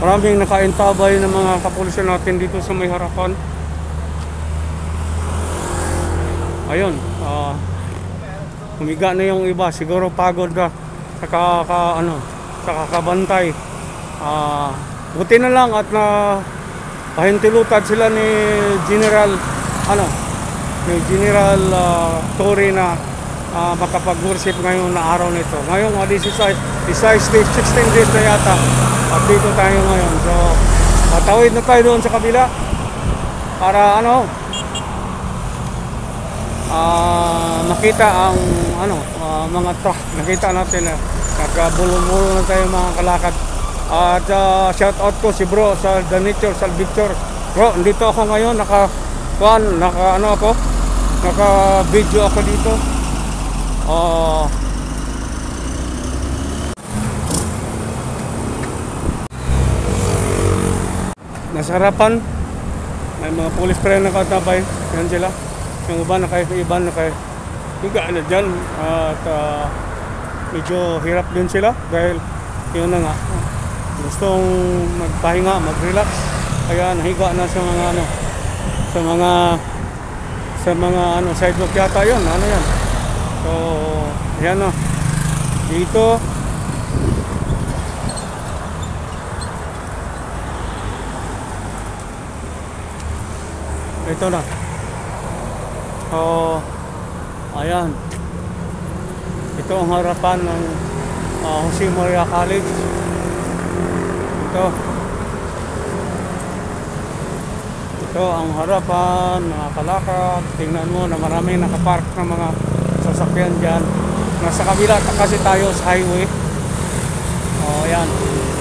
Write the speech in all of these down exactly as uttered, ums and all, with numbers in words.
maraming nakaintabay ng mga kapulisan natin dito sa may harapan. Ayun, uh, humiga na yung iba, siguro pagod ka sa kaka, ano, sa kakabantay. Uh, buti na lang at na pahintilutad sila ni General ano, ni General uh, Tory na uh, makapag-worship ngayon na araw nito. Ngayon, uh, sixteen days na yata at dito tayo ngayon. So, matawid na tayo doon sa kabila para ano, Uh, makita ang ano uh, mga truck. Nakita natin na uh, nagkabulong-bulong na tayo mga kalakad. At uh, shout out ko si bro sa The Nature, sa Victor. Bro, dito ako ngayon, naka kuan, naka ano ako, naka video ako dito. Uh, nasa harapan may mga police pa rin nakatabay. Yan sila. Yung iba na kayo, iba na kayo higa na dyan at uh, medyo hirap din sila dahil yun na nga, gustong magpahinga, mag-relax, kaya nahiga na sa mga ano, sa mga sa mga ano, sidewalk yata yun, ano yan. So yan na dito. Ito na. So, ayan. Ito ang harapan ng uh, Jose Maria College. Ito. Ito ang harapan, mga kalakad. Tingnan mo na maraming nakapark ng mga sasakyan dyan. Nasa kabila kasi tayo sa highway. O, ayan.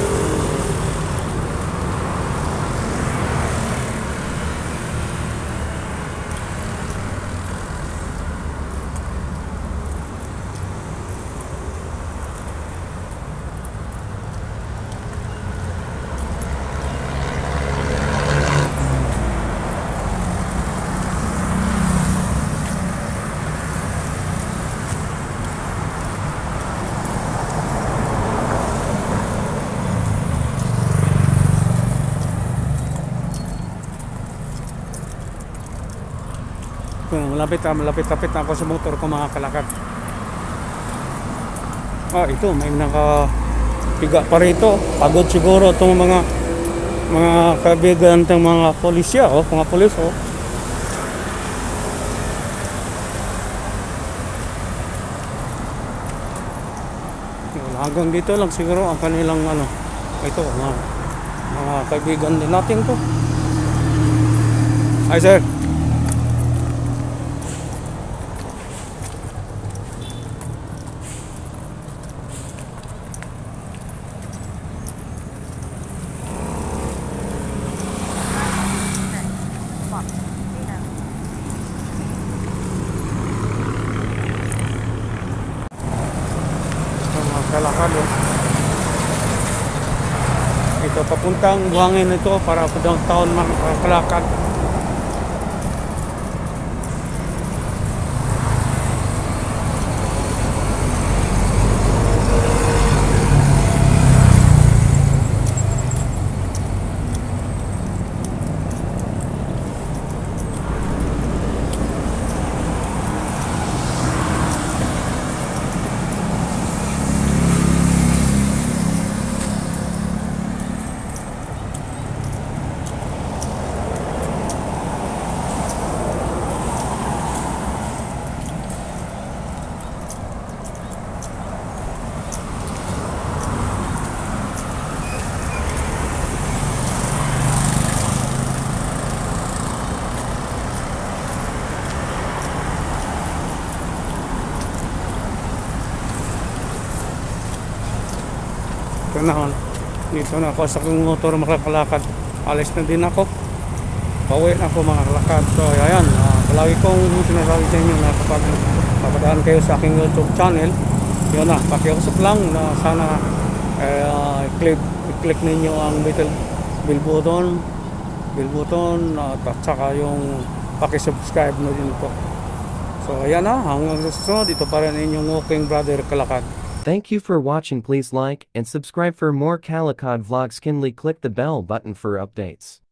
Malapit na, malapit-lapit na ako sa motor ko mga kalakad. Ah, ito, may nakapiga pa rito. Pagod siguro itong mga mga kabigan ng mga polisya, oh, mga polis, oh. Hanggang dito lang siguro ang kanilang ano, ito, mga, mga kaibigan din natin to. Hi, sir. Kalakad, oh. Ito papuntang buhangin ito para sa downtown mga kalakad. Ito na, dito na ako sa aking motor makakalakad. Alis na din ako, pauwi na ako mga kalakad. So ayan, uh, palagi kong sinasabi sa inyo na kapag papadaan kayo sa aking YouTube channel, yun na, pakiusap lang na sana uh, i-click, i-click ninyo ang bell, bell button bell button uh, at saka yung pakisubscribe na din po. So ayan na, hanggang sa susunod, ito pa rin inyong walking brother kalakad. Thank you for watching. Please like and subscribe for more kalakad vlogs. Kindly click the bell button for updates.